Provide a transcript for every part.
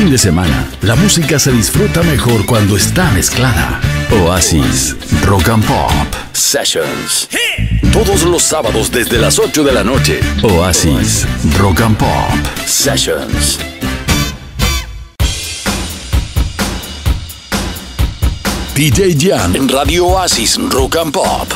fin de semana, la música se disfruta mejor cuando está mezclada. Oasis Rock and Pop Sessions. Todos los sábados desde las 8 de la noche. Oasis Rock and Pop Sessions. DJ Jan en Radio Oasis Rock and Pop.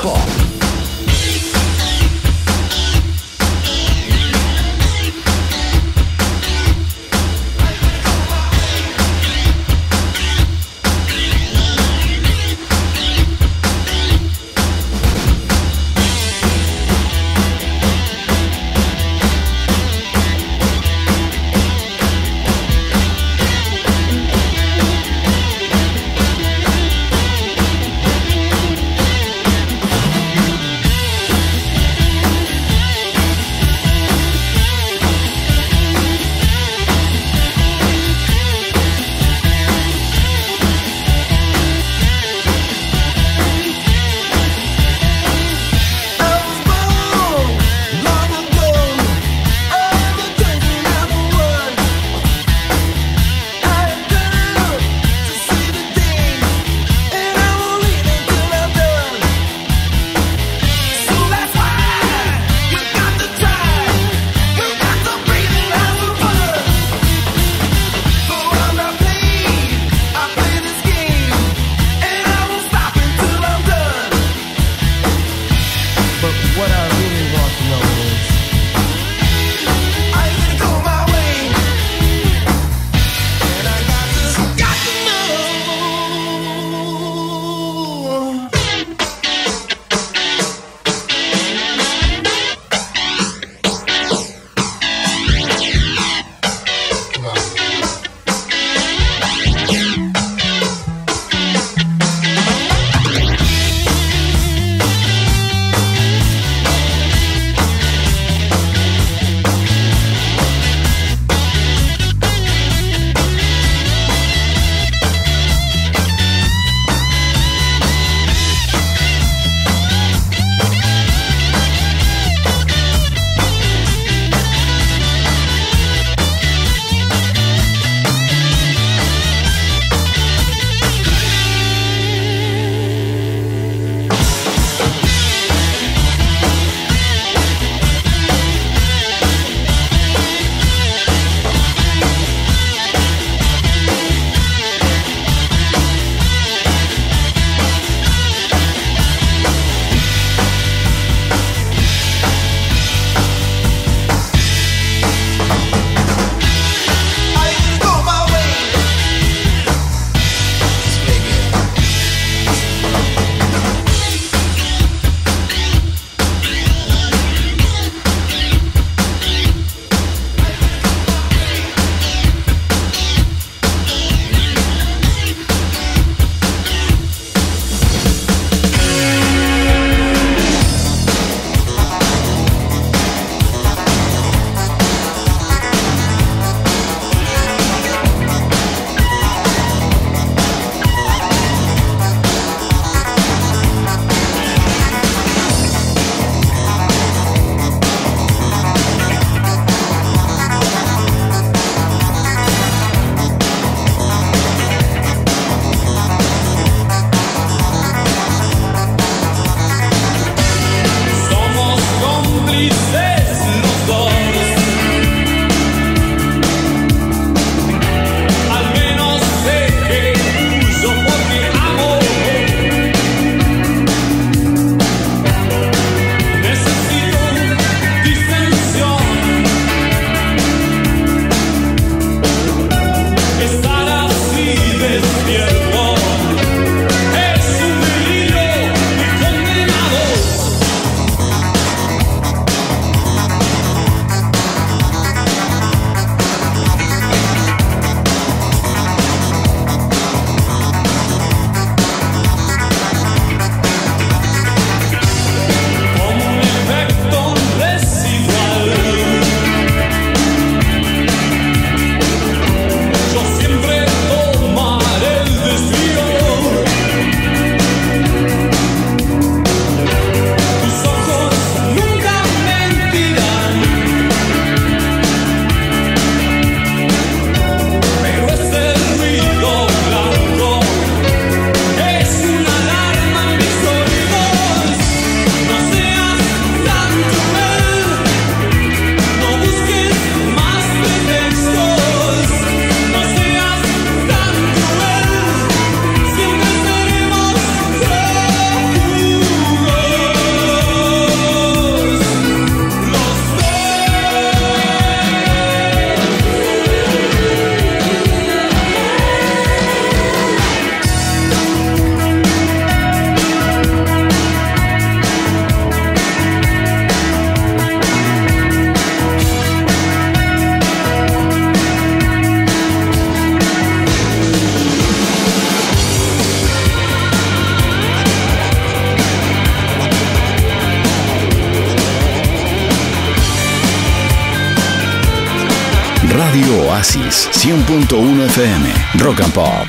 Oasis 100.1 FM, Rock and Pop.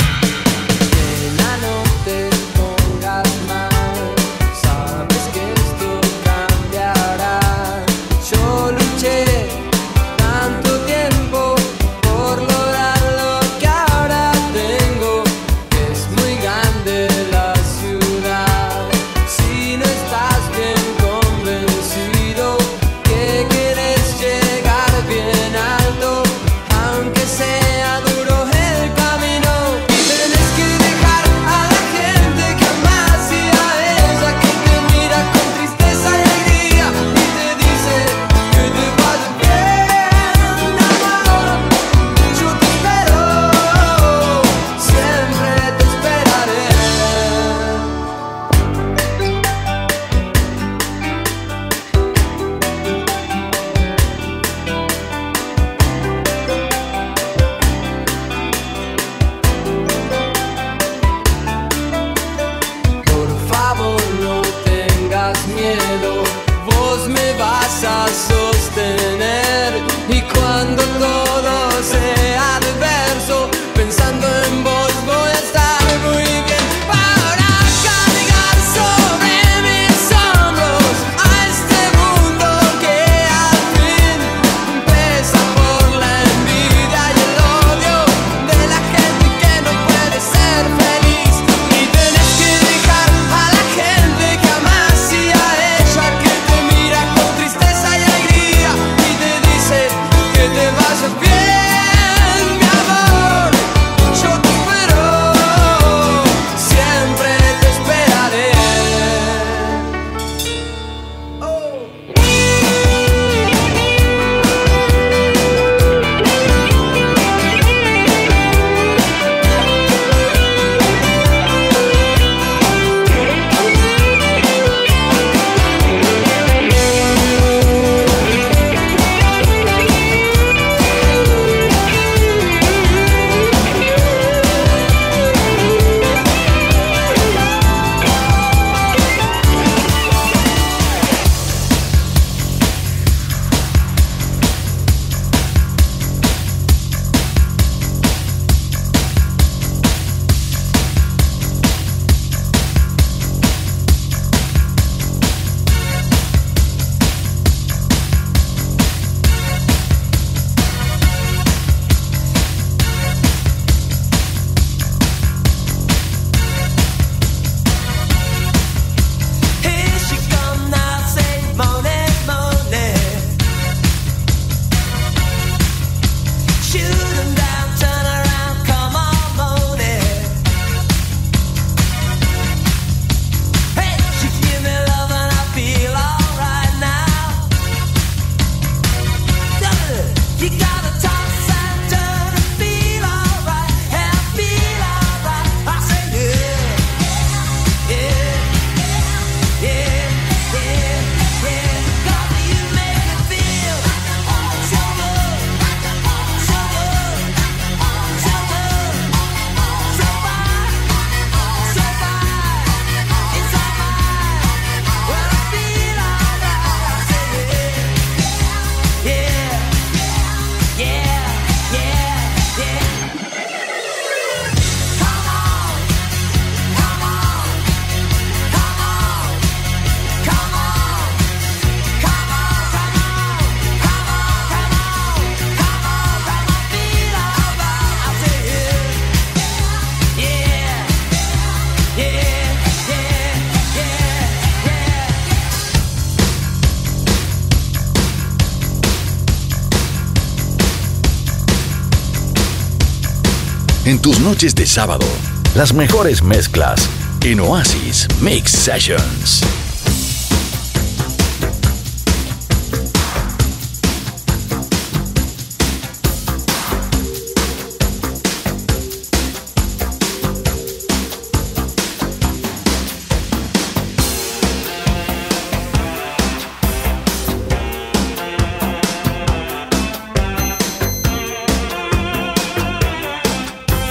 En tus noches de sábado, las mejores mezclas en Oasis Mix Sessions.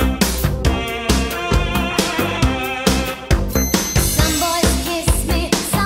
Some boys kiss me.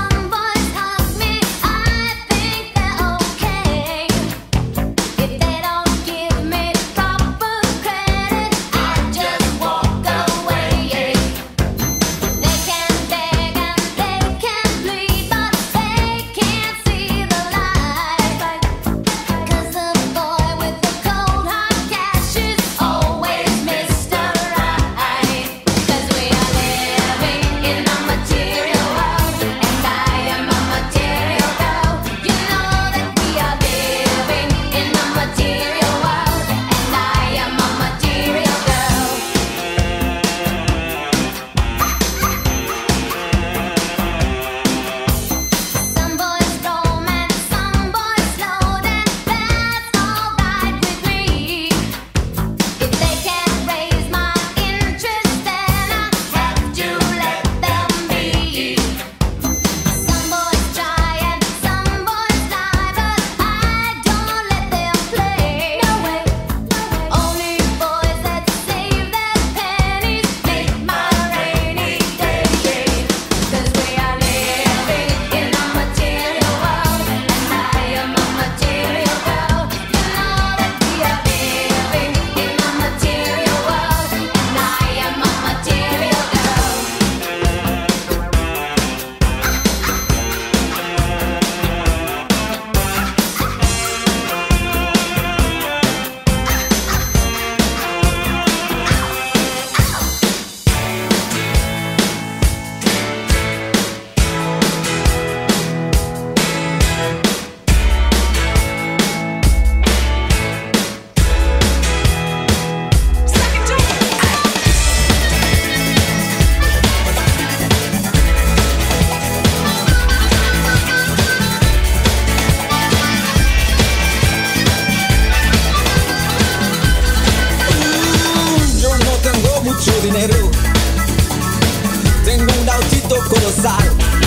dinero. Tengo un autito colosal.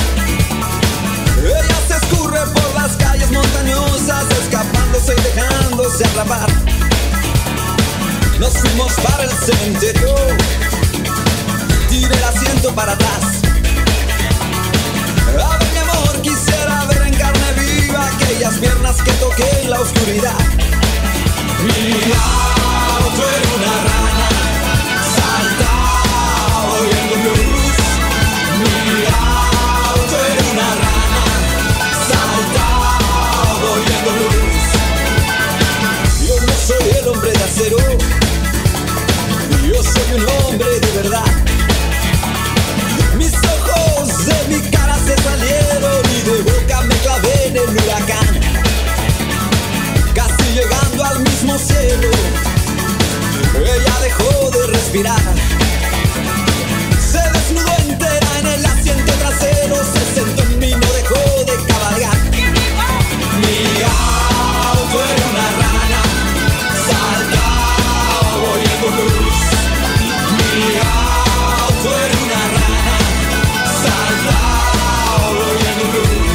Ella se escurre por las calles montañosas, escapándose y dejándose atrapar. Nos fuimos para el cementerio. Tiré el asiento para atrás. A ver, mi amor, quisiera ver en carne viva aquellas piernas que toqué en la oscuridad. Mi auto era una rana, saltaba oyendo blues. Mi auto era una rana, saltaba oyendo blues. Yo no soy el hombre de acero, yo soy un hombre de verdad. Mis ojos de mi cara se salieron y de boca me clavé en el huracán. Casi llegando al mismo cielo, ella dejó de respirar. Se desnudó entera en el asiento trasero, se sentó en mí, no dejó de cabalgar. Mi auto era una rana, saltaba oyendo blues. Mi auto era una rana, saltaba oyendo blues.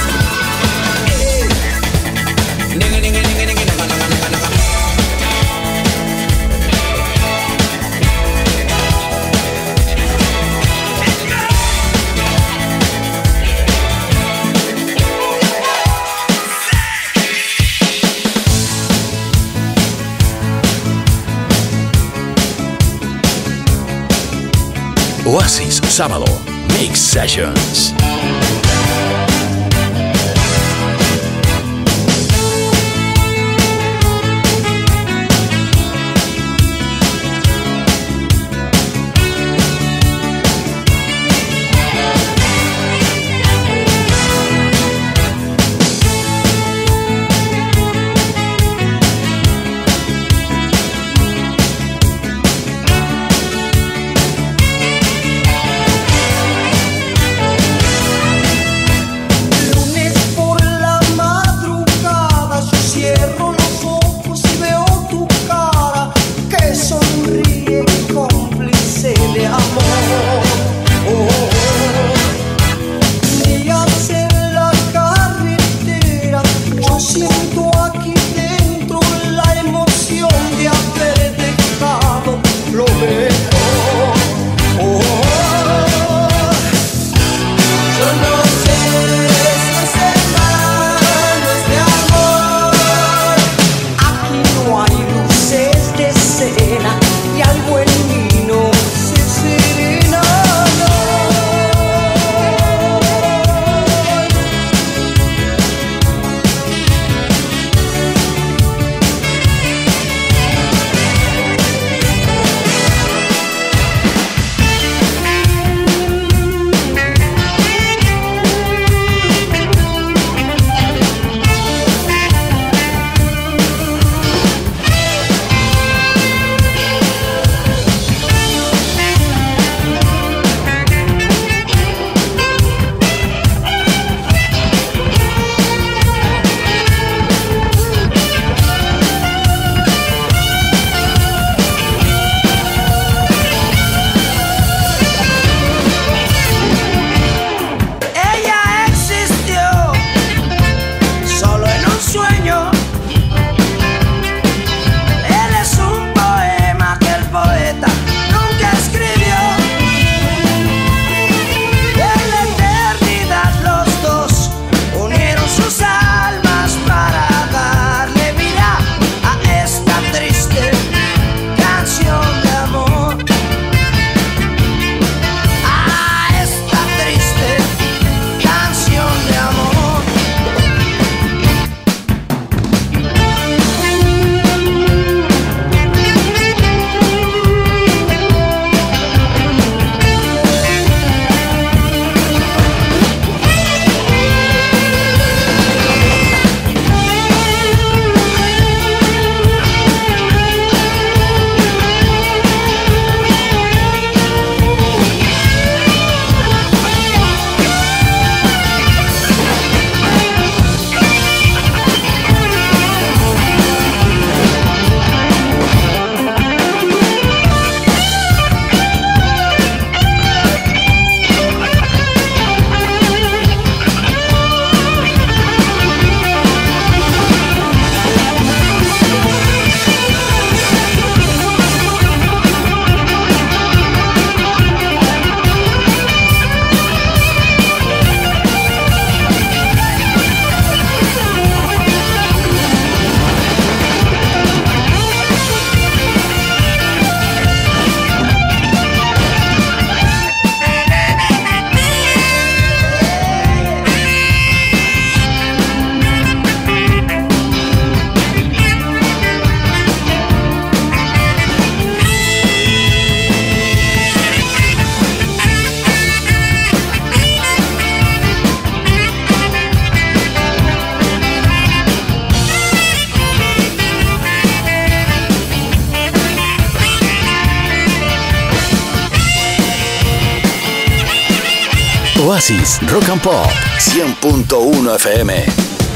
Oasis Sábado Mix Sessions. Oasis Rock and Pop 100.1 FM.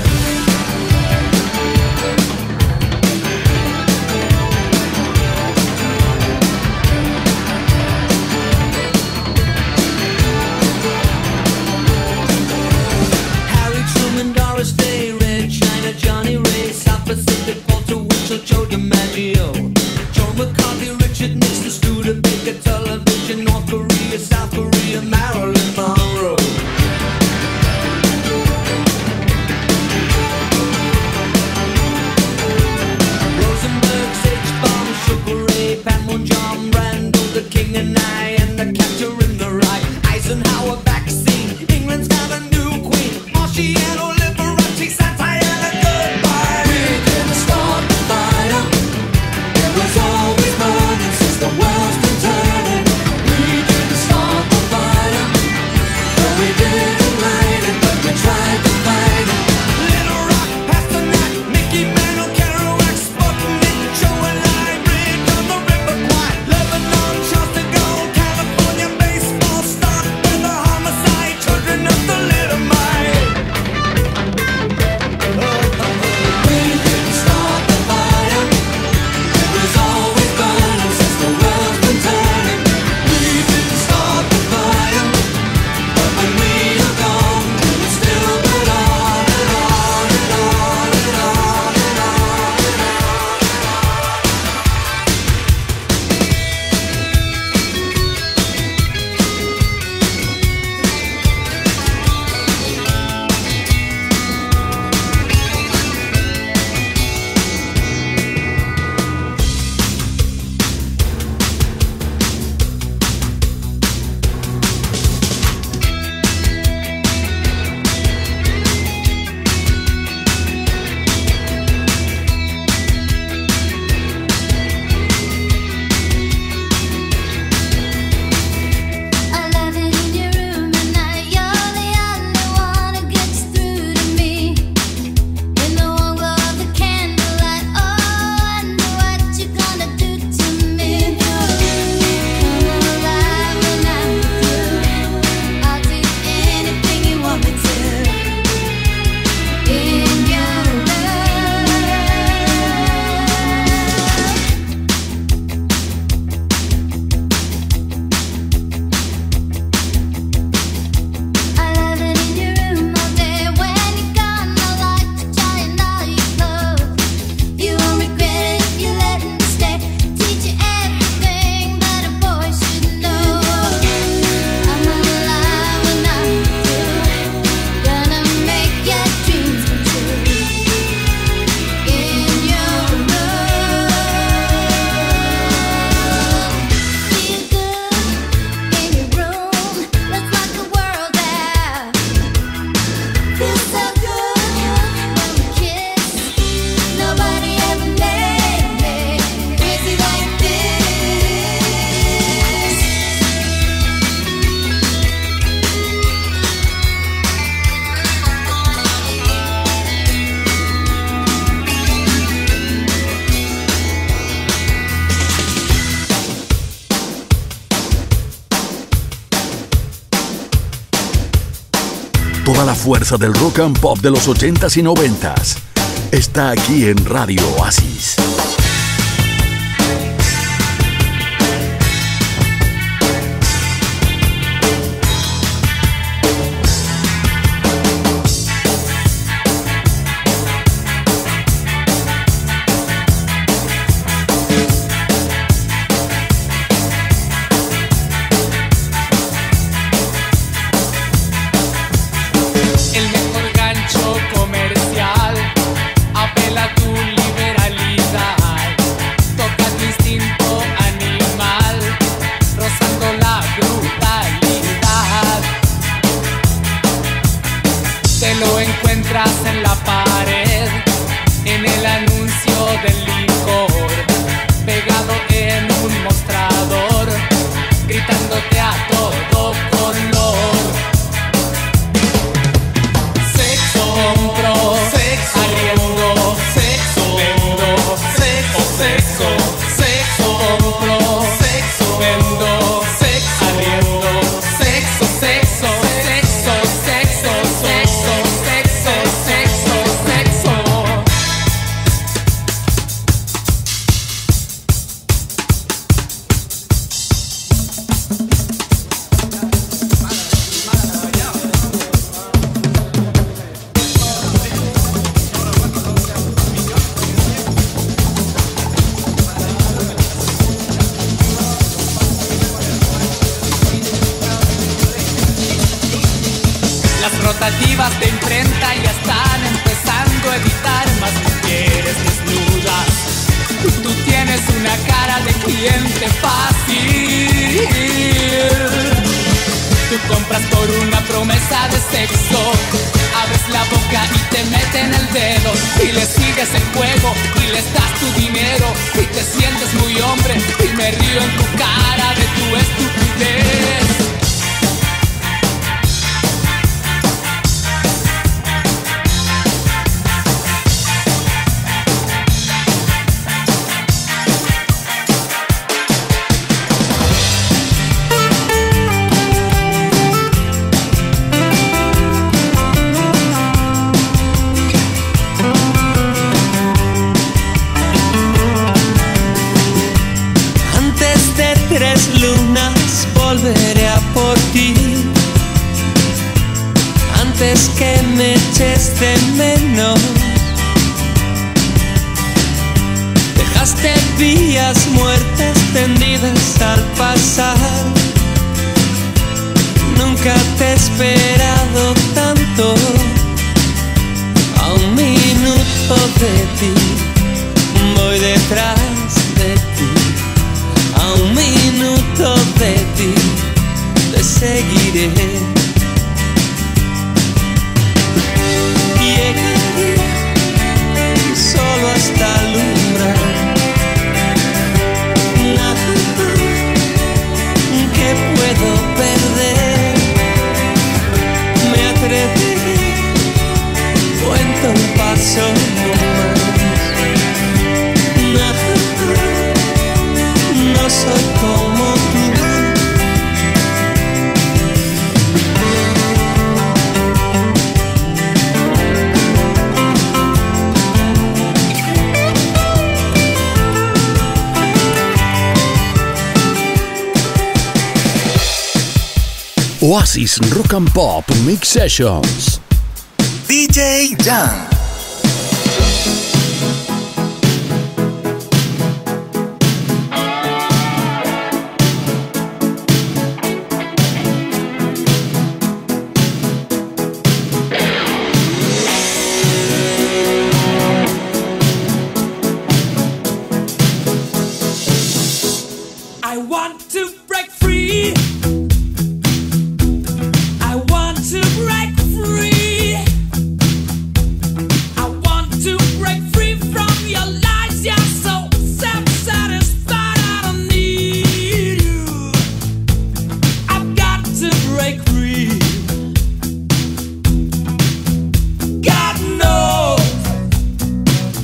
Toda la fuerza del rock and pop de los 80s y 90s está aquí en Radio Oasis. El mejor gancho comercial apela a tu liberalidad. narrativas de imprenta ya están empezando a editar más mujeres desnudas. Tú tienes una cara de cliente fácil. Tú compras por una promesa de sexo, abres la boca y te meten el dedo, y le sigues el juego y les das tu dinero, y te sientes muy hombre y me río en tu cara de tu estupidez. Lunas volveré a por ti, antes que me eches de menos. Dejaste vías muertas tendidas al pasar. Nunca te he esperado tanto. A un minuto de ti voy detrás de ti. A un minuto de ti te seguiré. Llegué solo hasta el umbral. Nada que puedo perder. Me atreví, cuento un paso más. Nada, no soy como tú. Oasis Rock and Pop Mix Sessions. DJ Jan.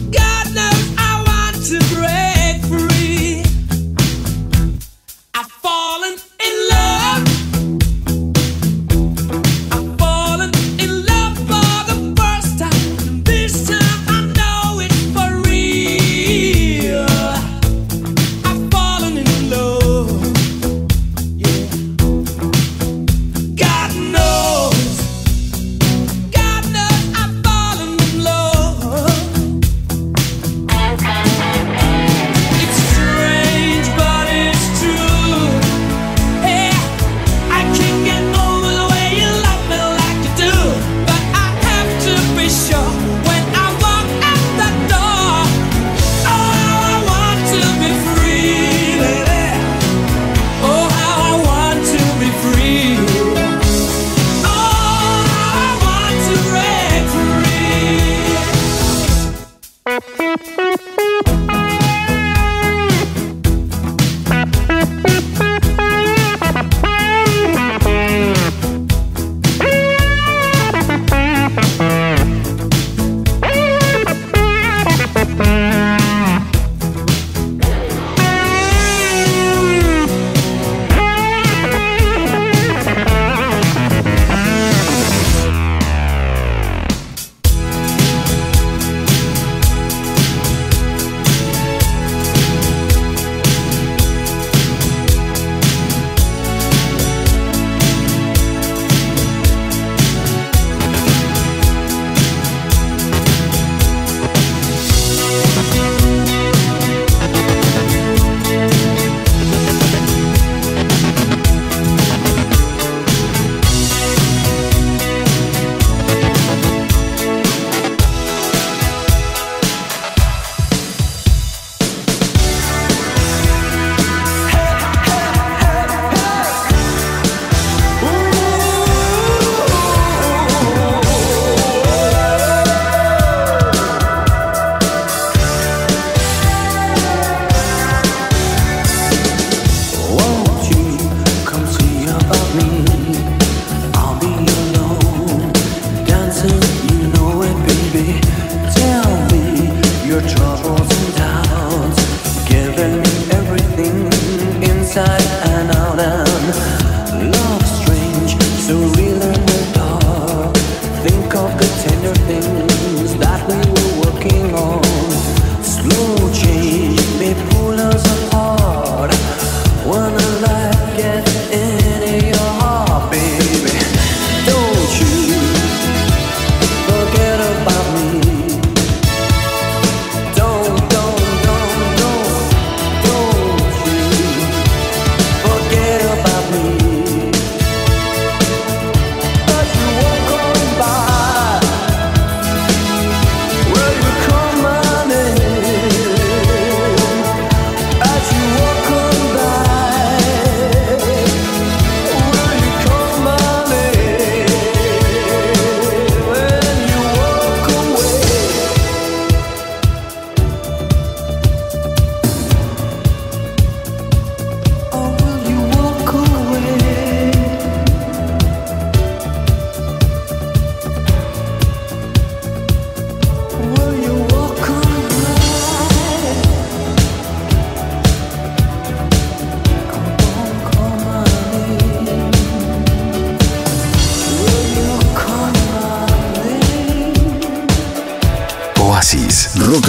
I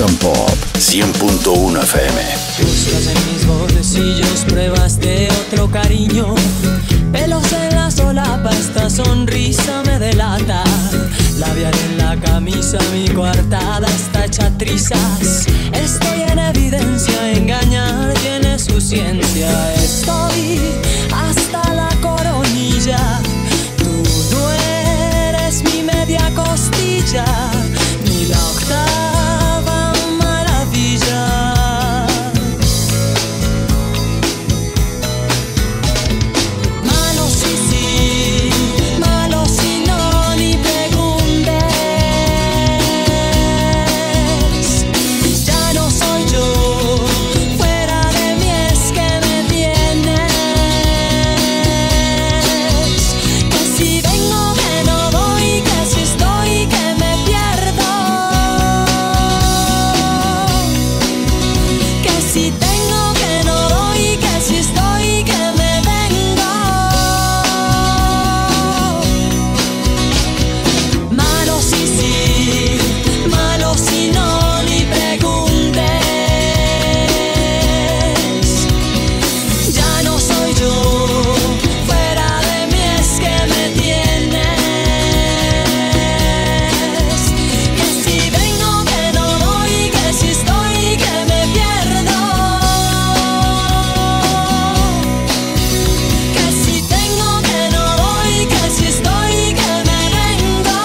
and Pop 100.1 FM. Buscas en mis bolsillos pruebas de otro cariño. Pelos en la solapa, esta sonrisa me delata. Labial en la camisa, mi coartada está hecha trizas. Estoy en evidencia, engañar tiene su ciencia. Estoy hasta la coronilla. Tú no eres mi media costilla, ni la octava maravilla. Malo sí, sí, malo si no, ni preguntes. Ya no soy yo, fuera de mí es que me tienes. Que si vengo que no voy, que si estoy que me pierdo. Que si tengo que no doy, que si estoy que me vengo. Malo sí, sí, malo si no, ni preguntes. Ya no soy yo, fuera de mí es que me tienes. Que si vengo que no doy, que si estoy que me pierdo. Que si tengo que no doy, que si estoy que me vengo.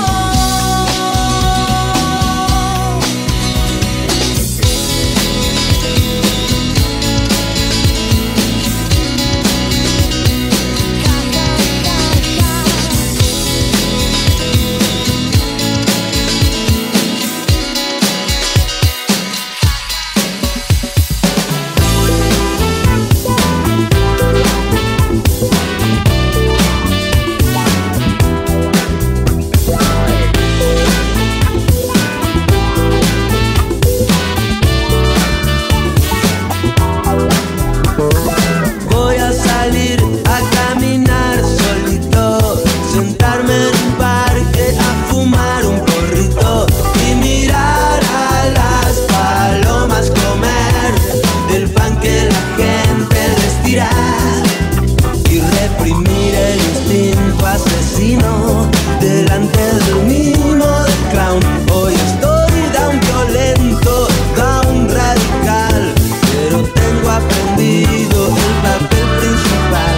Voy a salir a caminar solito, sentarme en un parque a fumar un porrito y mirar a las palomas comer del pan que la gente les tira y reprimir el instinto asesino delante del mimo del clown. Hoy estoy down violento, down radical, pero tengo aprendido el papel principal.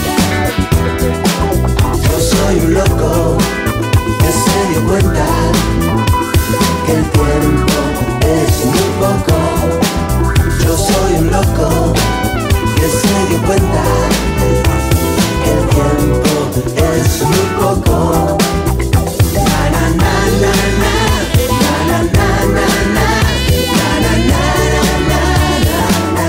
Yo soy un loco que se dio cuenta que el tiempo es muy poco. Yo soy un loco que se dio cuenta que el tiempo es muy poco. Na na na na na, na na na na na, na na na na na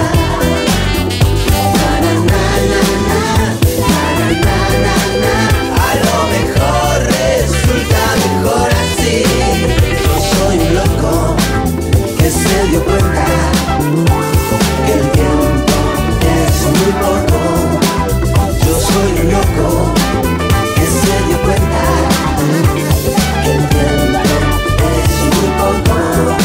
na. A lo mejor resulta mejor así. Yo soy un loco que se dio cuenta que el tiempo es muy poco. Yo soy un loco que se dio cuenta que el tiempo es muy poco.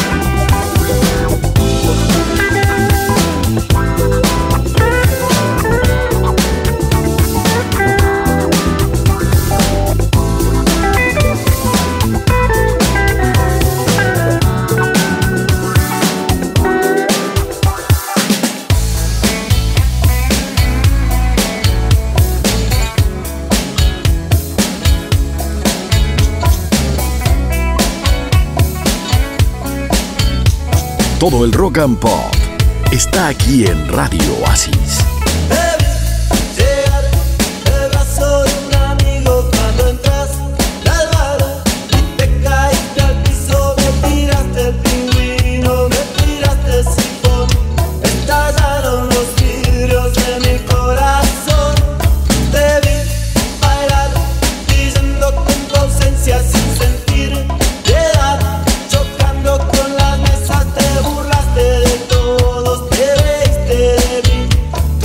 Todo el rock and pop está aquí en Radio Oasis. Llegar el brazo de un amigo cuando entras al bar y te caíste al piso, me tiraste el pingüino, me tiraste el sifón, estallaron los vidrios de mi corazón. Te vi bailar, brillando con tu ausencia sin sentir piedad, chocando con las mesas, te burlaste de todos, te reíste de mí.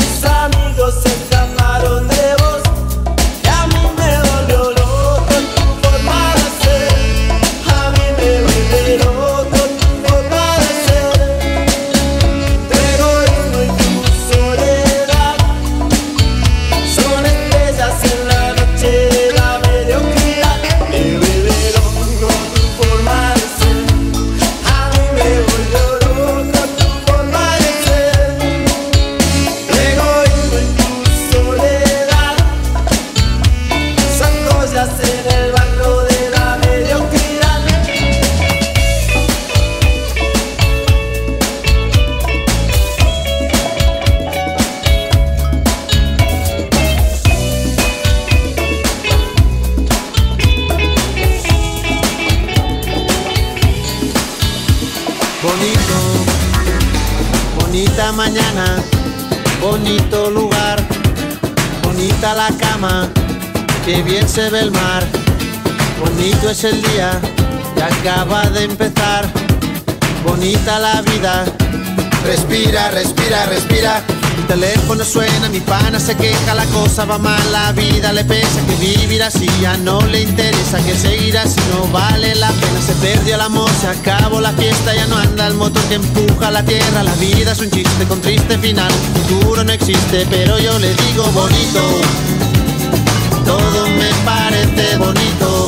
mañana, bonito lugar, bonita la cama, qué bien se ve el mar. Bonito es el día que acaba de empezar, bonita la vida. Respira, respira, respira. Mi teléfono suena, mi pana se queja, la cosa va mal, la vida le pesa. Que vivir así ya no le interesa, que seguir así no vale la pena. Se perdió el amor, se acabó la fiesta, ya no anda el motor que empuja la tierra. La vida es un chiste con triste final, futuro no existe, pero yo le digo bonito. Todo me parece bonito.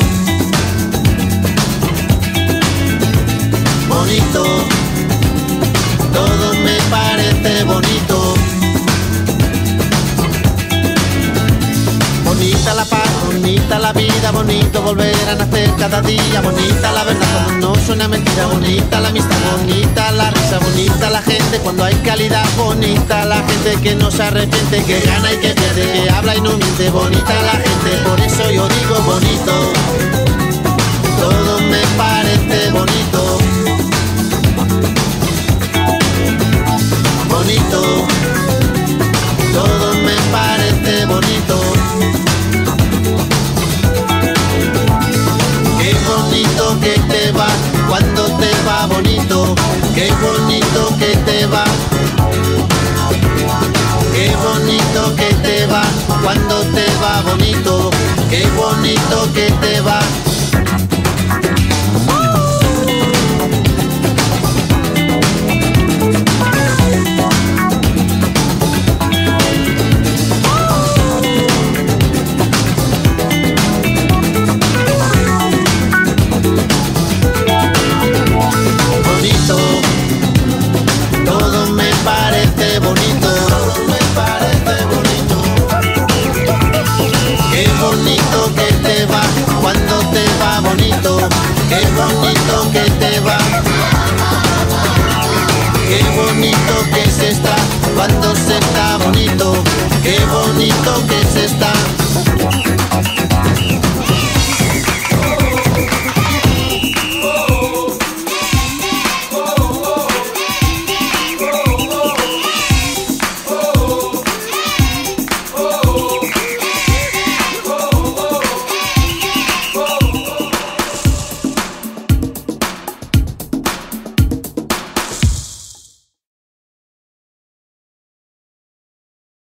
Bonito. Todo me parece bonito. Bonita la paz, bonita la vida, bonito volver a nacer cada día. Bonita la verdad cuando no suena mentira, bonita la amistad, bonita la risa, bonita la gente cuando hay calidad. Bonita la gente que no se arrepiente, que gana y que pierde, que habla y no miente. Bonita la gente, por eso yo digo bonito. Todo me parece bonito. Bonito, todo me parece bonito. Qué bonito que te va cuando te va bonito. Qué bonito que te va. Qué bonito que te va cuando te va bonito. Qué bonito que te va. Qué bonito que te va. Qué bonito que se está cuando se está bonito. Qué bonito que se está.